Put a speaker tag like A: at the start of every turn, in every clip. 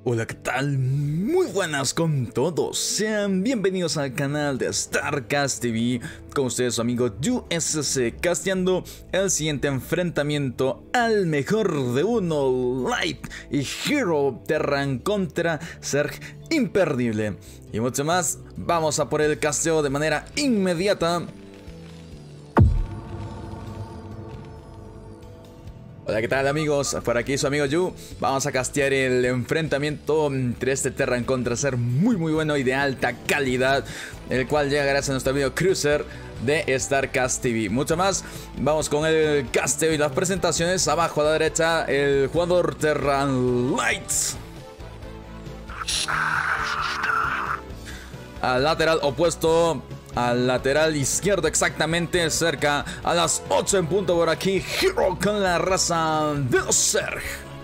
A: Hola, ¿qué tal? Muy buenas con todos. Sean bienvenidos al canal de StarCast TV. Con ustedes su amigo USC, casteando el siguiente enfrentamiento al mejor de uno, Light y Hero Terran contra Zerg imperdible. Y mucho más, vamos a por el casteo de manera inmediata. Hola, ¿qué tal amigos? Por aquí su amigo Yu. Vamos a castear el enfrentamiento entre este Terran contra Zerg muy bueno y de alta calidad, el cual llega gracias a nuestro video Cruiser de StarCast TV. Mucho más, vamos con el casteo y las presentaciones. Abajo a la derecha, el jugador Terran Light. Al lateral opuesto, al lateral izquierdo exactamente, cerca a las 8 en punto por aquí, Hero con la raza de los Zerg.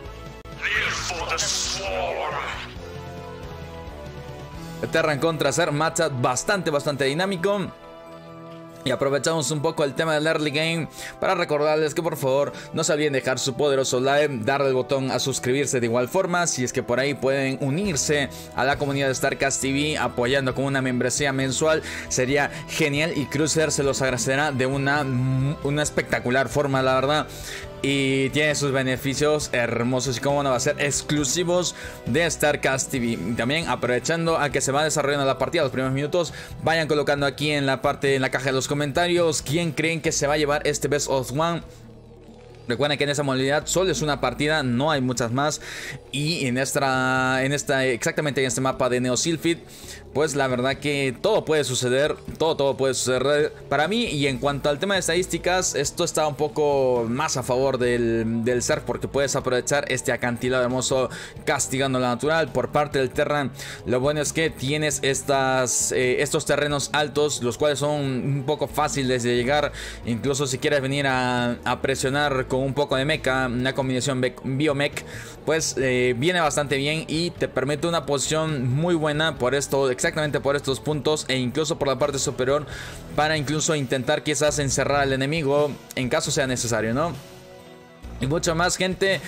A: Terran contra Zerg, matchup bastante dinámico. Y aprovechamos un poco el tema del early game para recordarles que por favor no se olviden dejar su poderoso like, darle el botón a suscribirse de igual forma. Si es que por ahí pueden unirse a la comunidad de StarCast TV apoyando con una membresía mensual, sería genial y Cruiser se los agradecerá de una espectacular forma, la verdad. Y tiene sus beneficios hermosos y como no va a ser exclusivos de StarCast TV. También aprovechando a que se va desarrollando la partida los primeros minutos, vayan colocando aquí en la caja de los comentarios quién creen que se va a llevar este Best of One. Recuerden que en esa modalidad solo es una partida, no hay muchas más. Y exactamente en este mapa de Neo Sylphid, pues la verdad que todo puede suceder, todo puede suceder para mí. Y en cuanto al tema de estadísticas, esto está un poco más a favor del Zerg, porque puedes aprovechar este acantilado hermoso castigando la natural por parte del Terran. Lo bueno es que tienes estos terrenos altos, los cuales son un poco fáciles de llegar. Incluso si quieres venir a presionar con un poco de mecha, una combinación biomech, pues viene bastante bien y te permite una posición muy buena por esto, exactamente por estos puntos, e incluso por la parte superior, para incluso intentar quizás encerrar al enemigo en caso sea necesario, ¿no? Y mucho más, gente.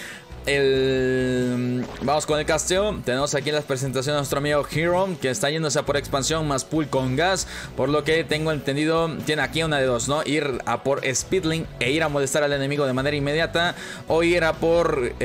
A: Vamos con el casteo. Tenemos aquí las presentaciones de nuestro amigo Hero, que está yéndose a por expansión más pool con gas. Por lo que tengo entendido, tiene aquí una de dos, ¿no? Ir a por Speedling e ir a molestar al enemigo de manera inmediata, o ir a por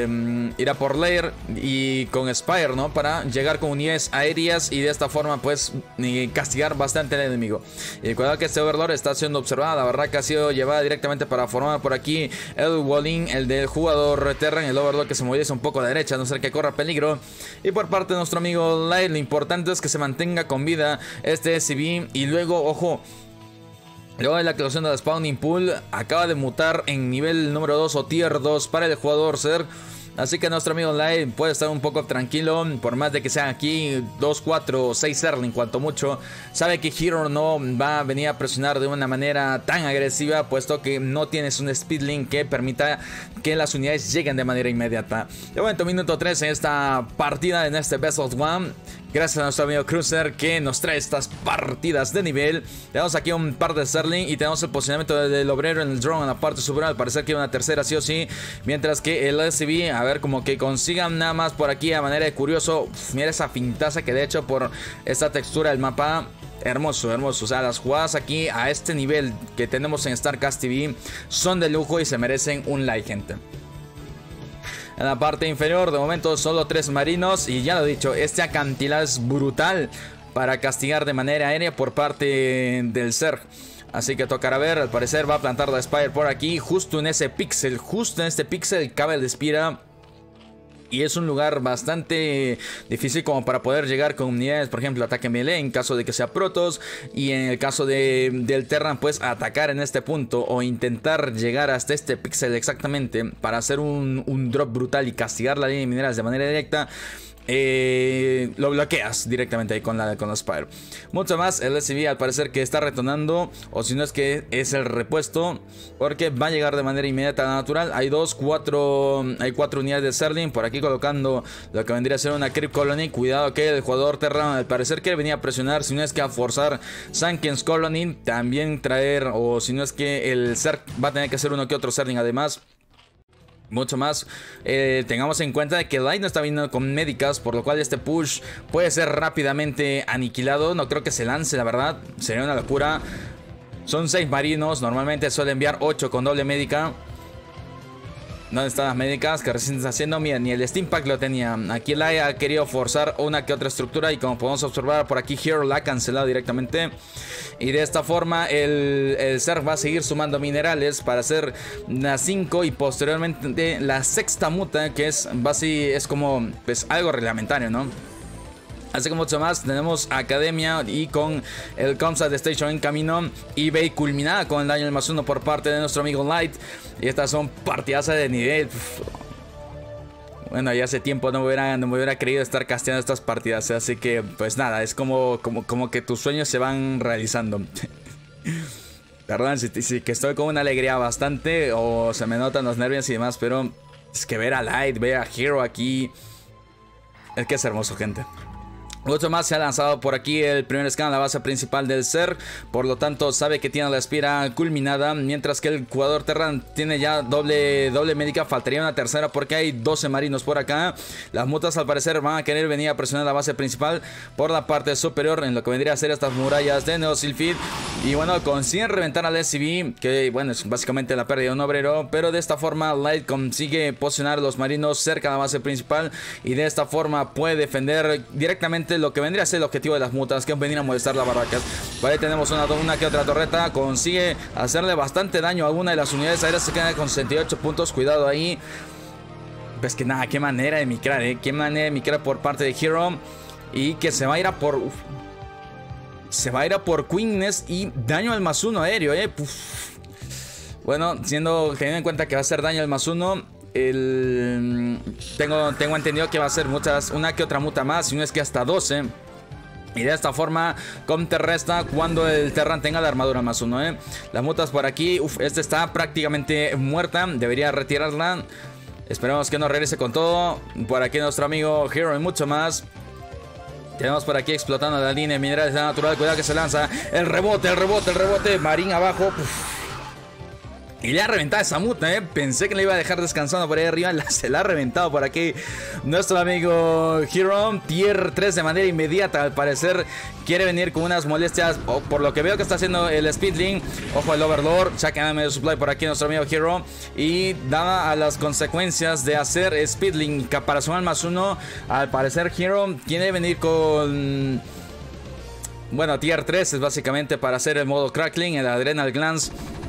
A: Lair y con Spire, ¿no? Para llegar con unidades aéreas y de esta forma pues castigar bastante al enemigo. Y cuidado que este Overlord está siendo observado. La verdad que ha sido llevada directamente para formar por aquí el Walling, el del jugador Terran, el Overlord que se moviliza un poco a la derecha, a no ser que corra peligro. Y por parte de nuestro amigo Light, lo importante es que se mantenga con vida este SCV. Y luego, ojo, luego de la activación de la Spawning Pool, acaba de mutar en nivel número 2 o tier 2 para el jugador Zerg. Así que nuestro amigo Light puede estar un poco tranquilo, por más de que sean aquí 2, 4 o 6 Zerling cuanto mucho. Sabe que Hero no va a venir a presionar de una manera tan agresiva, puesto que no tienes un Speedling que permita que las unidades lleguen de manera inmediata. De momento, minuto 3 en esta partida, en este Best of One. Gracias a nuestro amigo Cruiser que nos trae estas partidas de nivel. Tenemos aquí un par de Zerling y tenemos el posicionamiento del obrero en el drone en la parte superior. Al parecer que hay una tercera sí o sí. Mientras que el SCV, a ver, como que consigan nada más por aquí a manera de curioso. Mira esa pintaza que de hecho por esta textura del mapa, hermoso. O sea, las jugadas aquí a este nivel que tenemos en StarCast TV son de lujo y se merecen un like, gente. En la parte inferior, de momento, solo 3 marinos. Y ya lo he dicho, este acantilado es brutal para castigar de manera aérea por parte del Zerg. Así que tocará ver, al parecer va a plantar la Spire por aquí, justo en ese píxel. Justo en este píxel cabe el Despira. Y es un lugar bastante difícil como para poder llegar con unidades, por ejemplo, ataque melee en caso de que sea Protoss. Y en el caso del Terran, pues atacar en este punto o intentar llegar hasta este píxel exactamente para hacer un drop brutal y castigar la línea de mineras de manera directa. Lo bloqueas directamente ahí con la Spire. Mucho más, el SCV al parecer que está retornando, o si no es que es el repuesto, porque va a llegar de manera inmediata a la natural. Hay 4 unidades de Zerling por aquí colocando lo que vendría a ser una Creep Colony. Cuidado que el jugador Terran al parecer que venía a presionar, si no es que a forzar Sankens Colony, también traer, o si no es que el Zerg va a tener que hacer uno que otro Zerling además. mucho más. Tengamos en cuenta que Light no está viniendo con médicas, por lo cual este push puede ser rápidamente aniquilado. No creo que se lance, la verdad, sería una locura. Son 6 marinos, normalmente suele enviar 8 con doble médica. ¿Dónde están las médicas que recién está haciendo? Mira, ni el Steam Pack lo tenía. Aquí Light ha querido forzar una que otra estructura y como podemos observar por aquí, Hero la ha cancelado directamente. Y de esta forma el Zerg va a seguir sumando minerales para hacer la 5 y posteriormente la sexta muta, que es como pues algo reglamentario, ¿no? Así que mucho más, tenemos Academia y con el Comsat Station en camino. eBay culminada con el daño del +1 por parte de nuestro amigo Light. Y estas son partidazas de nivel. Bueno, ya hace tiempo no me hubiera querido estar casteando estas partidas. Así que pues nada, es como que tus sueños se van realizando. Perdón, si que estoy con una alegría bastante o se me notan los nervios y demás. Pero es que ver a Light, ver a Hero aquí, es que es hermoso, gente. Mucho más, se ha lanzado por aquí el primer scan a la base principal del Zerg. Por lo tanto sabe que tiene la espira culminada. Mientras que el jugador Terran tiene ya doble médica. Faltaría una tercera porque hay 12 marinos por acá. Las mutas al parecer van a querer venir a presionar la base principal por la parte superior, en lo que vendría a ser estas murallas de Neosylphid. Y bueno, consiguen reventar al SCV, que bueno, es básicamente la pérdida de un obrero. Pero de esta forma Light consigue posicionar a los marinos cerca de la base principal. Y de esta forma puede defender directamente lo que vendría a ser el objetivo de las mutas, que es venir a molestar las barracas. Por ahí tenemos una que otra torreta. Consigue hacerle bastante daño a una de las unidades aéreas. Se queda con 68 puntos. Cuidado ahí. Pues que nada, qué manera de micrar, qué manera de micrar por parte de Hero. Y que se va a ir a por... se va a ir a por Quickness y daño al +1 aéreo, Bueno, teniendo en cuenta que va a ser daño al +1... Tengo entendido que va a ser una que otra muta más, si no es que hasta 12. Y de esta forma contrarresta cuando el Terran tenga la armadura +1, Las mutas por aquí, esta está prácticamente muerta, debería retirarla. Esperemos que no regrese con todo. Por aquí nuestro amigo Hero y mucho más. Tenemos por aquí explotando la línea de minerales de la natural. Cuidado que se lanza el rebote. Marín abajo. Y le ha reventado esa muta, Pensé que le iba a dejar descansando por ahí arriba. Se la ha reventado por aquí nuestro amigo Hero. Tier 3 de manera inmediata. Al parecer quiere venir con unas molestias. Por lo que veo que está haciendo el Speedling. Ojo el Overlord. Ya queda medio supply por aquí nuestro amigo Hero. Y dada a las consecuencias de hacer Speedling para sumar +1. Al parecer Hero quiere venir con... bueno, tier 3 es básicamente para hacer el modo Crackling, el Adrenal Glance.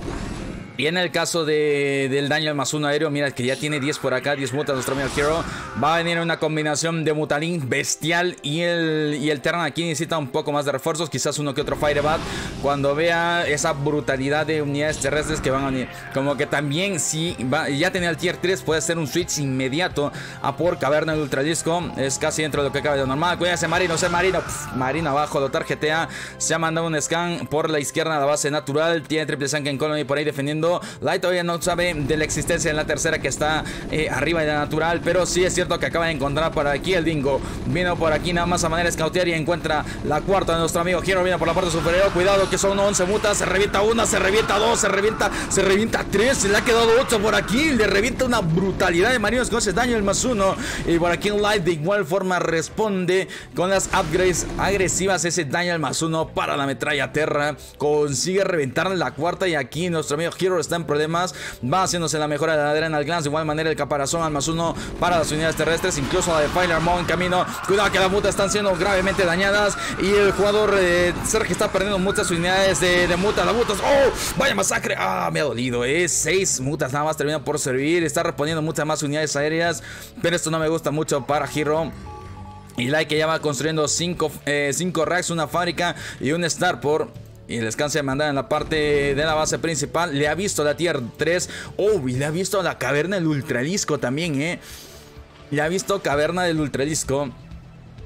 A: Y en el caso del daño al +1 aéreo, mira que ya tiene 10 por acá, 10 mutas nuestro amigo Hero. Va a venir una combinación de mutalín bestial y el Terran aquí necesita un poco más de refuerzos, quizás uno que otro Firebat. Cuando vea esa brutalidad de unidades terrestres que van a venir. Como que también si ya tenía el tier 3, puede ser un switch inmediato a por Caverna del Ultralisco. Es casi dentro de lo que cabe de normal. Cuídate Marino, Marino abajo, lo tarjetea. Se ha mandado un scan por la izquierda a la base natural. Tiene triple scan en Colony por ahí defendiendo. Light todavía no sabe de la existencia de la tercera que está arriba de la natural, pero sí es cierto que acaba de encontrar por aquí el Dingo. Vino por aquí nada más a manera de scoutear y encuentra la cuarta de nuestro amigo Hero. Viene por la parte superior, cuidado que son 11 mutas. Se revienta una, se revienta dos, se revienta 3. Se le ha quedado 8 por aquí. Le revienta una brutalidad de marinos con ese daño el +1. Y por aquí Light de igual forma responde con las upgrades agresivas. Ese daño al +1 para la metralla Terra. Consigue reventar la cuarta y aquí nuestro amigo Hero está en problemas. Va haciéndose la mejora de la Adrenal Glance. De igual manera el caparazón al +1 para las unidades terrestres. Incluso la de Fire Maw en camino. Cuidado que las mutas están siendo gravemente dañadas. Y el jugador Sergio está perdiendo muchas unidades de mutas. Las mutas. ¡Oh! ¡Vaya masacre! ¡Ah! Me ha dolido. 6 mutas nada más terminan por servir. Está reponiendo muchas más unidades aéreas. Pero esto no me gusta mucho para Hero. Y Light que ya va construyendo 5 racks, una fábrica y un Starport. Y el descanso de mandar en la parte de la base principal. Le ha visto la tier 3. Oh, y le ha visto la caverna del Ultralisco también, Le ha visto caverna del Ultralisco.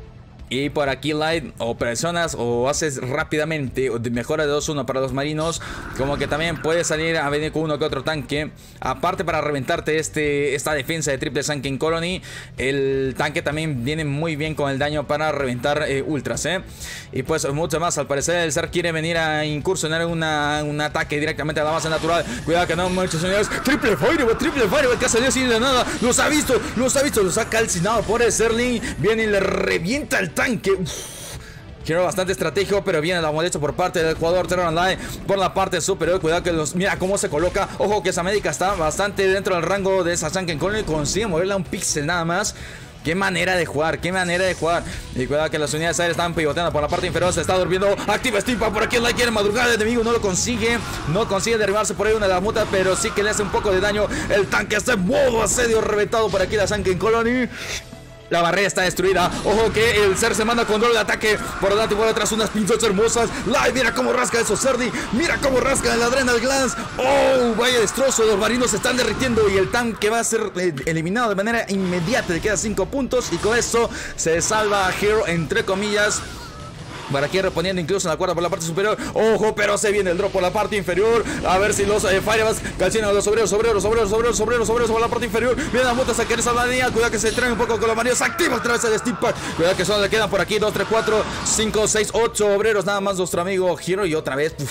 A: Y por aquí Light o presionas o haces rápidamente o mejora de 2-1 para los marinos. Como que también puede salir a venir con uno que otro tanque. Aparte para reventarte esta defensa de Triple Sunken Colony. El tanque también viene muy bien con el daño para reventar ultras, Y pues mucho más. Al parecer el Zerg quiere venir a incursionar un ataque directamente a la base natural. Cuidado que no, muchos señores. Triple Fireball que ha salido así de nada. Los ha visto, los ha calcinado por el Zerling. Viene y le revienta el tanque. Quiero bastante estratégico, pero viene la molestia por parte del jugador Terror Online por la parte superior. Cuidado que mira cómo se coloca. Ojo que esa médica está bastante dentro del rango de esa Sunken Colony. Consigue moverla un píxel nada más. Qué manera de jugar, qué manera de jugar. Y cuidado que las unidades aéreas están pivoteando por la parte inferior. Se está durmiendo. Activa Steampa por aquí. El quiere madrugar. El enemigo no lo consigue. No consigue derribarse por ahí una de las mutas, pero sí que le hace un poco de daño. El tanque está en modo asedio reventado por aquí la Sunken Colony. La barrera está destruida. Ojo que el Zerg se manda control de ataque. Por delante y por detrás unas pinzas hermosas. Live, mira cómo rasca eso Zerdi. Mira cómo rasca el Adrenal Glance. Oh, vaya destrozo. Los marinos se están derritiendo. Y el tanque va a ser eliminado de manera inmediata. Le quedan 5 puntos. Y con eso se salva a Hero, entre comillas. Por aquí reponiendo incluso en la cuerda por la parte superior. Ojo, pero se viene el drop por la parte inferior. A ver si los Fireballs calcinan a los obreros por la parte inferior. Vienen las motos a querer salvar la línea. Cuidado que se traen un poco con los marinos. Activa otra vez el Steampak. Cuidado que solo le quedan por aquí 2, 3, 4, 5, 6, 8 obreros. Nada más nuestro amigo Hero. Y otra vez.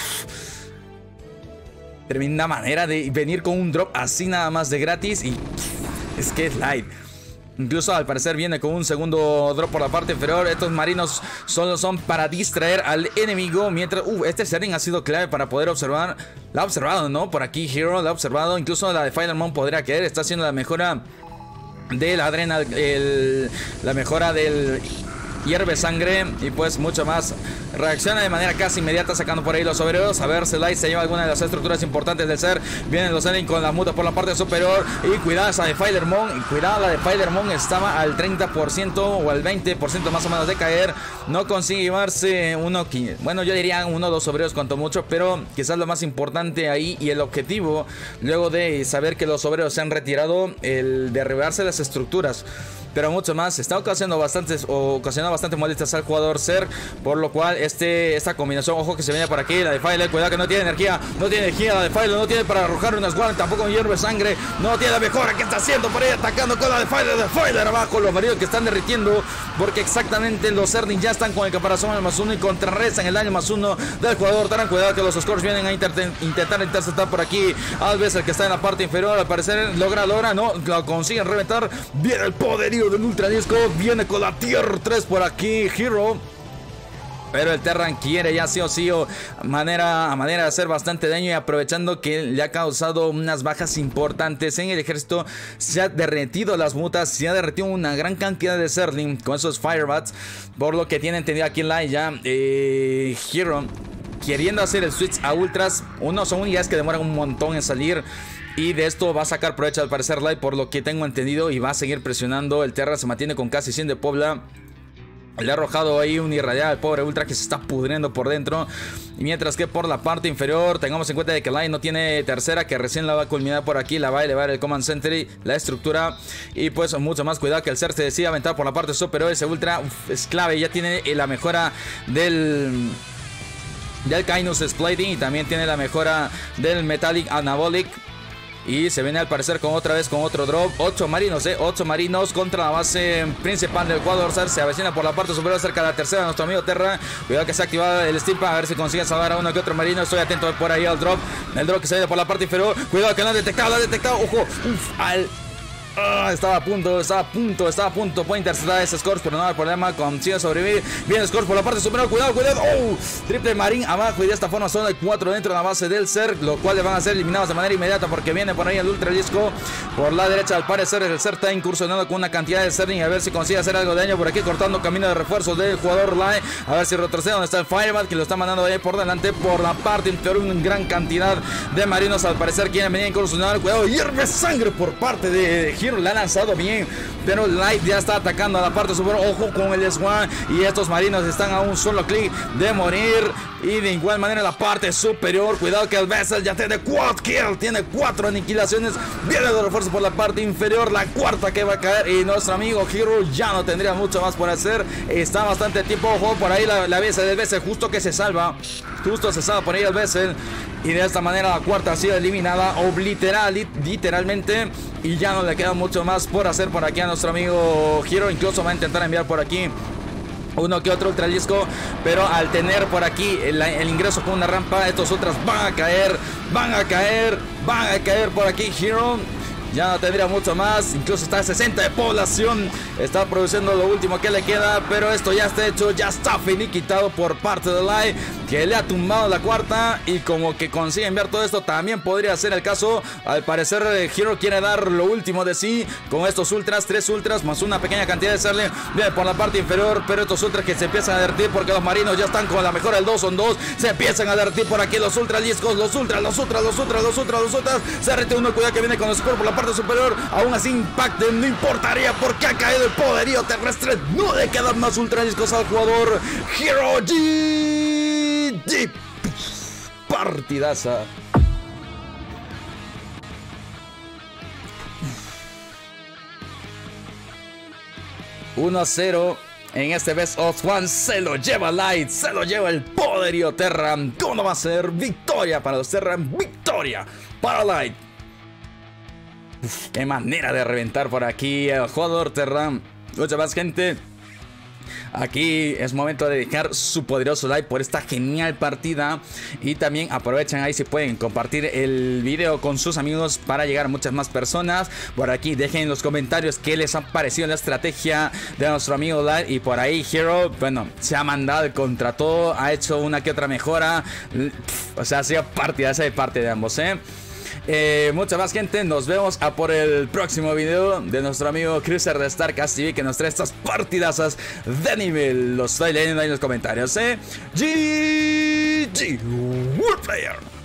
A: Tremenda manera de venir con un drop así nada más de gratis. Y es que es light. Incluso al parecer viene con un segundo drop por la parte inferior. Estos marinos solo son para distraer al enemigo. Mientras, este setting ha sido clave para poder observar. La ha observado, ¿no? Por aquí Hero la ha observado. Incluso la de Filemon podría caer. Está haciendo la mejora del Adrenal. La mejora del hierve sangre. Y pues mucho más. Reacciona de manera casi inmediata sacando por ahí los obreros. A ver si Light se lleva alguna de las estructuras importantes del Zerg. Vienen los Zerg con la muta por la parte superior. Y cuidado esa de Filemon. Y cuidado la de Filemon. Estaba al 30% o al 20% más o menos de caer. No consigue llevarse bueno, yo diría 1 o 2 obreros cuanto mucho. Pero quizás lo más importante ahí y el objetivo, luego de saber que los obreros se han retirado, el derribarse las estructuras. Pero mucho más, está ocasionando bastantes molestias al jugador Zerg, por lo cual esta combinación, ojo que se viene por aquí, la de File, cuidado que no tiene energía, la de File, no tiene para arrojar unas guardas, tampoco un hierro de sangre, no tiene la mejora que está haciendo por ahí, atacando con la de File abajo, los maridos que están derritiendo, porque exactamente los Zerg ya están con el caparazón al +1 y contrarrestan el daño +1 del jugador. Tengan cuidado que los scores vienen a intentar interceptar por aquí, Alves, el que está en la parte inferior, al parecer logra, no, lo consiguen reventar, viene el poderío del Ultra Disco, viene con la Tier 3 por aquí Hero. Pero el Terran quiere ya sí o sí manera de hacer bastante daño, y aprovechando que le ha causado unas bajas importantes en el ejército, se ha derretido las mutas, se ha derretido una gran cantidad de Zergling con esos Firebats, por lo que tiene entendido aquí en la ya Hero queriendo hacer el switch a ultras. Son unidades que demoran un montón en salir, y de esto va a sacar provecho al parecer Light, por lo que tengo entendido, y va a seguir presionando. El Terra se mantiene con casi 100 de Pobla. Le ha arrojado ahí un irradial al pobre Ultra que se está pudriendo por dentro. Mientras que por la parte inferior tengamos en cuenta de que Light no tiene tercera, que recién la va a culminar por aquí. La va a elevar el Command Center, la estructura. Y pues mucho más cuidado que el Zerg se decide aventar por la parte superior. Ese Ultra es clave, ya tiene la mejora del Cainus Splitting, y también tiene la mejora del Metallic Anabolic. Y se viene al parecer con otra vez con otro drop. 8 marinos contra la base principal del jugador Zerg. Se avecina por la parte superior cerca de la tercera nuestro amigo Terra. Cuidado que se ha activado el Steampak, a ver si consigue salvar a uno que otro marino. Estoy atento por ahí al drop. El drop que se viene por la parte inferior. Cuidado que lo ha detectado. Ojo, estaba a punto. Puede interceptar ese Scores, pero no hay problema. Consigue sobrevivir. Viene Scores por la parte superior. Cuidado. Triple Marine abajo. Y de esta forma son de 4 dentro de la base del Zerg, lo cual le van a ser eliminados de manera inmediata, porque viene por ahí el Ultra Disco. Por la derecha, al parecer, el Zerg está incursionando con una cantidad de Zerg. A ver si consigue hacer algo de daño por aquí, cortando camino de refuerzos del jugador Lai. A ver si retrocede donde está el Firebat, que lo está mandando ahí por delante. Por la parte inferior, una gran cantidad de marinos. Al parecer quieren venir a incursionar. Cuidado, hierve sangre por parte de Hero. Hero la ha lanzado bien, pero Light ya está atacando a la parte superior. Ojo con el Swan, y estos marinos están a un solo clic de morir. Y de igual manera la parte superior, cuidado que el Vessel ya tiene 4 kills, tiene 4 aniquilaciones. Viene de refuerzo por la parte inferior, la cuarta que va a caer. Y nuestro amigo Hero ya no tendría mucho más por hacer. Está bastante tiempo, ojo, por ahí la Vessel del Vessel justo que se salva. Justo se salva por ahí el Vessel. Y de esta manera la cuarta ha sido eliminada, literalmente. Y ya no le queda mucho más por hacer por aquí a nuestro amigo Hero. Incluso va a intentar enviar por aquí uno que otro ultralisco, pero al tener por aquí el ingreso con una rampa, estos ultras van a caer por aquí. Hero ya no tendría mucho más, incluso está a 60 de población, está produciendo lo último que le queda, pero esto ya está hecho, ya está finiquitado por parte de Light, que le ha tumbado la cuarta, y como que consigue enviar todo esto, también podría ser el caso. Al parecer Hero quiere dar lo último de sí con estos ultras, 3 ultras más una pequeña cantidad de serle viene por la parte inferior, pero estos ultras que se empiezan a derretir porque los marinos ya están con la mejor, el 2 on 2, se empiezan a derretir por aquí los ultraliscos, los ultras, se derrite uno, cuidado que viene con el score por la parte superior, aún así impacte, no importaría porque ha caído el poderío terrestre, no le quedan más ultraliscos al jugador Hero. GG, partidaza. (1-0) en este Best of One. Se lo lleva Light, se lo lleva el poderío Terra. ¿Cómo va a ser? Victoria para los Terra, victoria para Light. Qué manera de reventar por aquí el jugador Terra. Mucha más gente. Aquí es momento de dedicar su poderoso like por esta genial partida. Y también aprovechen ahí si pueden compartir el video con sus amigos para llegar a muchas más personas. Por aquí dejen en los comentarios qué les ha parecido la estrategia de nuestro amigo Light. Y por ahí Hero, bueno, se ha mandado contra todo, ha hecho una que otra mejora. O sea, ha sido partidaza de parte de ambos, mucha más gente, nos vemos a por el próximo video de nuestro amigo Cruiser de StarCast TV, que nos trae estas partidazas de nivel. Los estoy leyendo ahí en los comentarios, GG World Player.